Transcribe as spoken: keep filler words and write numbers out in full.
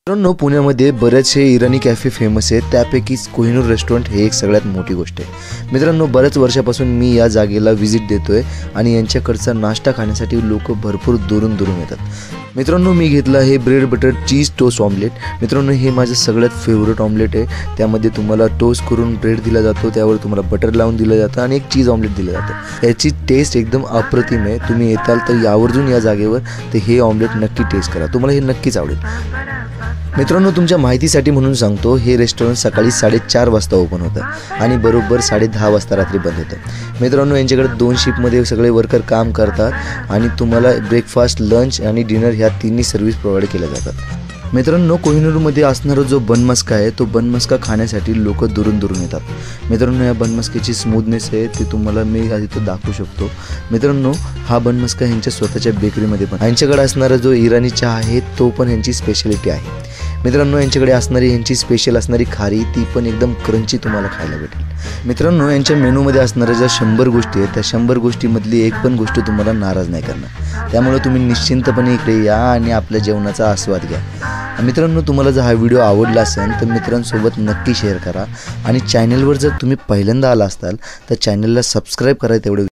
मित्रांनो, पुण्यामध्ये बरेचसे इराणी कॅफे फेमस आहेत. त्यापैकी कोहिनूर रेस्टॉरंट हे एक सगळ्यात मोठी गोष्ट आहे. मित्रांनो, बऱ्याच वर्षापासून मी या जागेला व्हिजिट देतोय आणि यांच्याकडचा नाश्ता खाण्यासाठी लोक भरपूर दुरून दुरून येतात. मित्रांनो, मी घेतला हे bread butter cheese toast omelette. मित्रांनो, हे माझं सगळ्यात फेवरेट ऑमलेट आहे. त्यामध्ये तुम्हाला टोस्ट करून ब्रेड दिला जातो, त्यावर तुम्हाला बटर लावून दिलं जातं आणि एक चीज ऑमलेट दिलं जातं. याची टेस्ट एकदम अप्रतिम आहे. तुम्ही येताल तर आवर्जून या जागेवर तर हे ऑमलेट नक्की टेस्ट करा, तुम्हाला हे नक्कीच आवडेल. मित्रांनो, तुमच्या माहितीसाठी म्हणून सांगतो, हे रेस्टॉरंट सकाळी साडेचार वाजता ओपन होतं आणि बरोबर साडे दहा वाजता रात्री बंद होतं. मित्रांनो, यांच्याकडे दोन शिफ्टमध्ये सगळे वर्कर काम करतात आणि तुम्हाला ब्रेकफास्ट, लंच आणि डिनर ह्या तिन्ही सर्व्हिस प्रोव्हाइड केल्या जातात. मित्रांनो, कोहिनूरमध्ये असणारा जो बन मस्का आहे तो बन मस्का खाण्यासाठी लोक दुरून दुरून येतात. मित्रांनो, या बन मस्क्याची स्मूथनेस आहे ते तुम्हाला मी इथं दाखवू शकतो. मित्रांनो, हा बन मस्का ह्यांच्या स्वतःच्या बेकरीमध्ये पण यांच्याकडे असणारा जो इराणी चहा आहे तो पण ह्यांची स्पेशालिटी आहे. मित्रांनो, यांच्याकडे असणारी यांची स्पेशल असणारी खारी ती पण एकदम क्रंची तुम्हाला खायला भेटेल. मित्रांनो, यांच्या मेनूमध्ये असणाऱ्या ज्या शंभर गोष्टी आहेत त्या शंभर गोष्टीमधली एक पण गोष्ट तुम्हाला नाराज नाही करणार. त्यामुळे तुम्ही निश्चिंतपणे इकडे या आणि आपल्या जेवणाचा आस्वाद घ्या. मित्रांनो, तुम्हाला जर हा व्हिडिओ आवडला असेल तर मित्रांसोबत नक्की शेअर करा आणि चॅनलवर जर तुम्ही पहिल्यांदा आला असाल तर चॅनलला सबस्क्राईब करा तेवढं